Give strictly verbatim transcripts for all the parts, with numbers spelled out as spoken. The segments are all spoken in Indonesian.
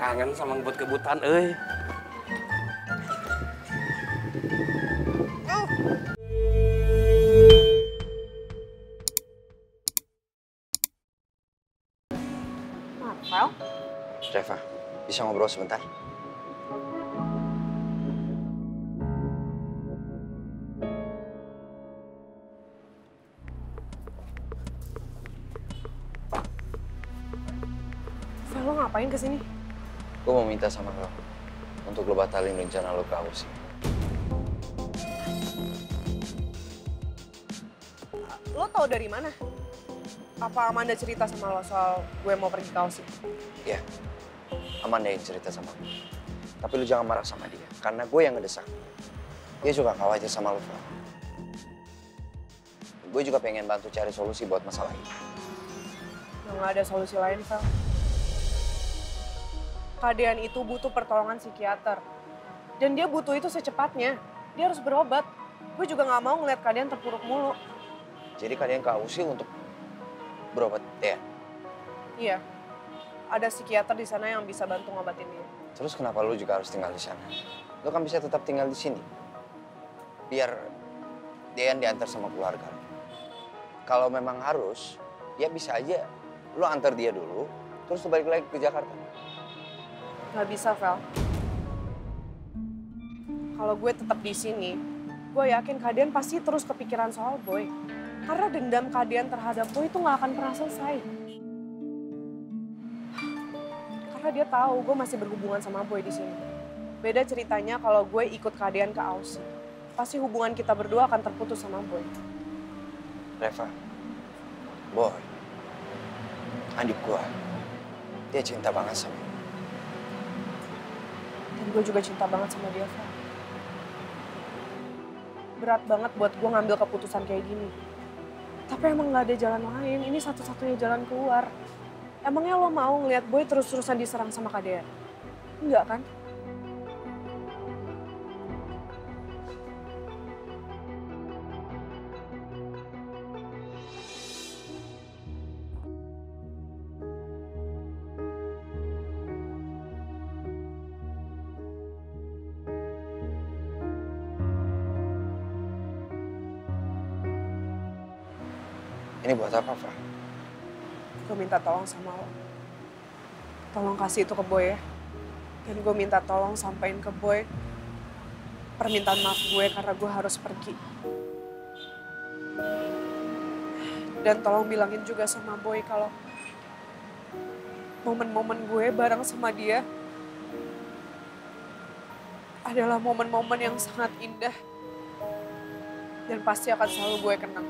kangen sama ngebut-kebutan, euy. Marvel? Reva, bisa ngobrol sebentar? Vel, lo ngapain kesini? Gue mau minta sama lo untuk lo batalin rencana lo ke Aussie. Lo tau dari mana? Apa Amanda cerita sama lo soal gue mau pergi ke Aussie? Iya, Amanda yang cerita sama gue. Tapi lo jangan marah sama dia, karena gue yang ngedesak. Dia juga khawatir sama lo, Vel. Gue juga pengen bantu cari solusi buat masalah ini. Nggak ada solusi lain, Vel. Kadean itu butuh pertolongan psikiater. Dan dia butuh itu secepatnya. Dia harus berobat. Gue juga nggak mau ngeliat Kadean terpuruk mulu. Jadi kalian ke Aussie untuk berobat, ya? Iya. Ada psikiater di sana yang bisa bantu ngobatin dia. Terus kenapa lu juga harus tinggal di sana? Lu kan bisa tetap tinggal di sini. Biar Dean diantar sama keluarga. Kalau memang harus, ya bisa aja lu antar dia dulu, terus lu balik lagi ke Jakarta. Nggak bisa, Vel. Kalau gue tetap di sini, gue yakin Kadean pasti terus kepikiran soal Boy. Karena dendam Kadean terhadap Boy itu nggak akan pernah selesai. Karena dia tahu gue masih berhubungan sama Boy di sini. Beda ceritanya kalau gue ikut Kadean ke Aussie. Pasti hubungan kita berdua akan terputus sama Boy. Reva, Boy, adik gue, dia cinta banget sama lu. Dan gue juga cinta banget sama dia, Vel. Berat banget buat gue ngambil keputusan kayak gini. Tapi emang gak ada jalan lain, ini satu-satunya jalan keluar. Emangnya lo mau ngeliat Boy terus-terusan diserang sama Kadean? Enggak kan? Ini buat apa, Fa? Gue minta tolong sama lo. Tolong kasih itu ke Boy ya. Dan gue minta tolong sampein ke Boy permintaan maaf gue karena gue harus pergi. Dan tolong bilangin juga sama Boy kalau momen-momen gue bareng sama dia adalah momen-momen yang sangat indah. Dan pasti akan selalu gue kenang.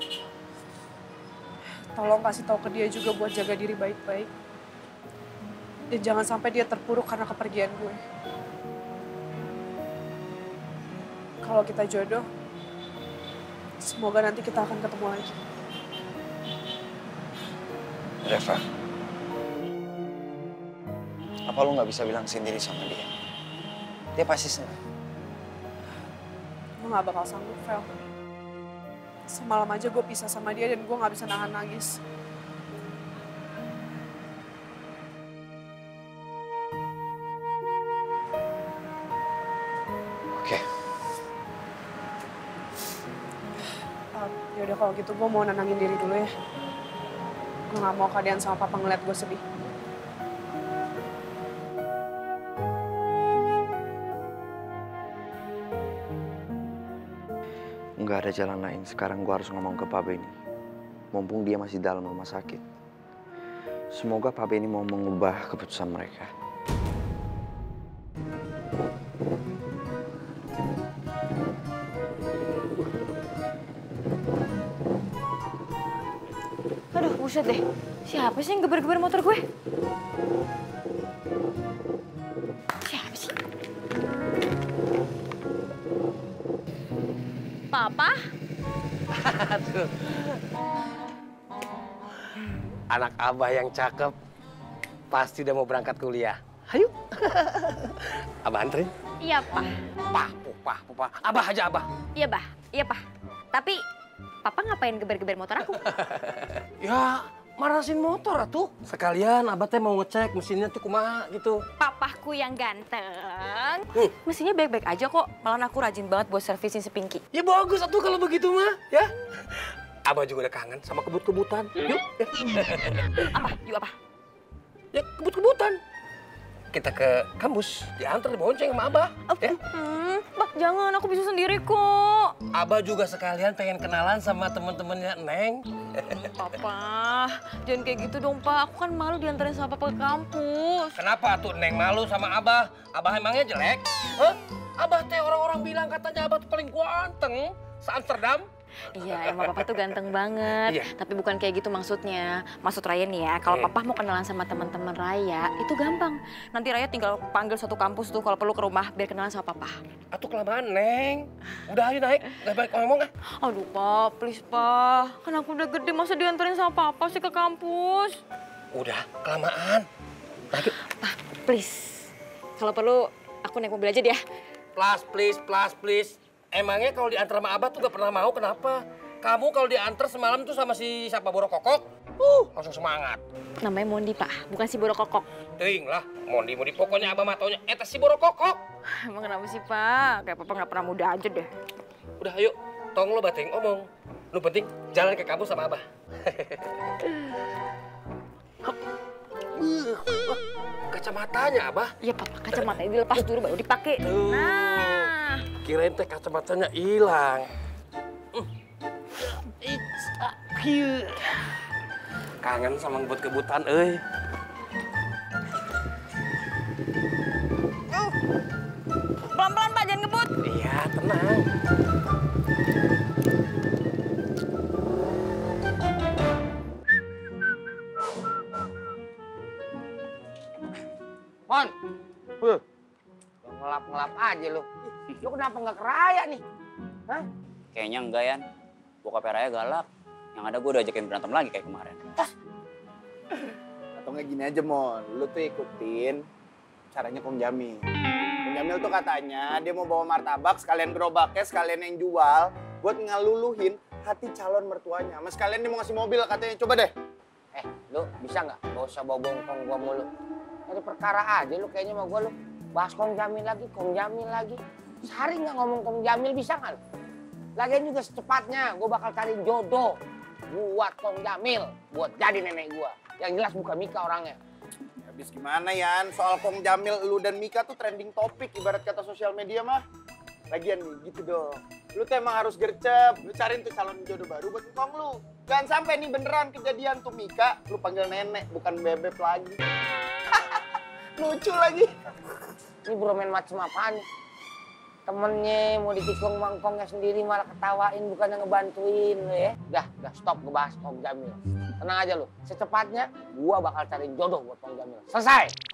Tolong kasih tahu ke dia juga buat jaga diri baik-baik. Dan jangan sampai dia terpuruk karena kepergian gue. Kalau kita jodoh, semoga nanti kita akan ketemu lagi. Reva, apa lu nggak bisa bilang sendiri sama dia? Dia pasti senang. Gue gak bakal sanggup, Vel. Semalam aja gue pisah sama dia dan gue gak bisa nahan nangis. Oke. Uh, yaudah kalau gitu gue mau nenangin diri dulu ya. Gue gak mau Kadean sama papa ngeliat gue sedih. Nggak ada jalan lain, sekarang gue harus ngomong ke Pak Benny. Mumpung dia masih dalam rumah sakit. Semoga Pak Benny mau mengubah keputusan mereka. Aduh, buset deh. Siapa sih yang geber-geber motor gue? Siapa sih? Papa? Aduh. Anak abah yang cakep pasti udah mau berangkat kuliah. Ayo. Abah anterin. Iya, Pak. Pah, pah, pah. Abah aja, abah. Iya, Bah. Iya, Pak. Tapi Papa ngapain geber-geber motor aku? Ya, manasin motor atuh. Sekalian abah teh mau ngecek mesinnya tuh kumaha gitu. Papahku yang ganteng. Hmm. Mesinnya baik-baik aja kok. Malah aku rajin banget buat servisin si Pinky. Ya bagus atuh kalau begitu mah, ya. Abah juga udah kangen sama kebut-kebutan. Yuk. Apa? Yuk apa? Ya kebut-kebutan. Kita ke kampus, diantar dibonceng sama Abah. Ya. Hmm, Bah, jangan. Aku bisa sendiri kok. Abah juga sekalian pengen kenalan sama temen-temennya Neng. Papa, jangan kayak gitu dong, Pak. Aku kan malu diantarin sama Papa ke kampus. Kenapa tuh Neng malu sama Abah? Abah emangnya jelek? Hah? Abah teh orang-orang bilang katanya Abah tuh paling ganteng se-Amsterdam. Iya, emang Papa tuh ganteng banget. Iya. Tapi bukan kayak gitu maksudnya. Maksud Raya nih ya, kalau Hmm. Papa mau kenalan sama teman-teman Raya, itu gampang. Nanti Raya tinggal panggil satu kampus tuh kalau perlu ke rumah biar kenalan sama Papa. Atuh kelamaan Neng. Udah ayo naik, gak balik ngomong ah. Aduh, Pak, please, Pak. Kan aku udah gede, masa diantarin sama Papa sih ke kampus? Udah, kelamaan. Naik yuk. Pak, please. Kalau perlu, aku naik mobil aja deh ya. Plus, please, plus, please. Emangnya kalau diantar sama Abah tuh gak pernah mau, kenapa? Kamu kalau diantar semalam tuh sama si siapa Boro Kokok, uh, langsung semangat. Namanya Mondi, Pak. Bukan si Boro Kokok. Ting lah, Mondi, Mondi. Pokoknya Abah mah taunya, eta si Boro Kokok. Emang kenapa sih, Pak? Kayak Papa nggak pernah muda aja deh. Udah ayo, tong lo bating omong. Lu penting jalan ke kampus sama Abah. Hop. Uh, wah, kacamatanya Abah. Iya, Papa. Kacamatanya dilepas dulu baru dipakai. Tuh. Nah. Kirain teh kacamatanya hilang. Hmm. It's up here. Kangen sama ngebut-kebutan, euy. Pelan-pelan, Pak. Jangan ngebut. Iya, tenang. Mon, huh. ngelap-ngelap aja lu. Lu kenapa nggak ke Raya nih? Hah? Kayaknya enggak, Yan. Bokap Raya galak. Yang ada gue udah ajakin berantem lagi kayak kemarin. Atau nggak gini aja, Mon. Lu tuh ikutin caranya Kong Jamil. Kong Jamil tuh katanya dia mau bawa martabak, sekalian gerobaknya, sekalian yang jual, buat ngeluluhin hati calon mertuanya. Mas sekalian dia mau ngasih mobil katanya. Coba deh. Eh, lu bisa nggak? Gak usah bawa bongkong gua mulu. Dari perkara aja lu kayaknya sama gua lu. Bahas Kong Jamil lagi, Kong Jamil lagi. Sehari nggak ngomong Kong Jamil bisa nggak lu? Lagian juga secepatnya gua bakal cari jodoh buat Kong Jamil, buat jadi nenek gua. Yang jelas bukan Mika orangnya. Habis gimana, Yan? Soal Kong Jamil, lu dan Mika tuh trending topik ibarat kata sosial media mah. Lagian nih, gitu dong. Lu tuh emang harus gercep. Lu cariin tuh calon jodoh baru buat Kong lu. Jangan sampai nih beneran kejadian tuh Mika, lu panggil nenek, bukan bebek lagi. Lucu lagi. Ini bromen macam apaan nih? Temennya mau ditikung mangkongnya sendiri malah ketawain bukannya ngebantuin lu ya. Udah, udah stop ngebahas Kong Jamil. Tenang aja lu, secepatnya gua bakal cari jodoh buat Kong Jamil. Selesai!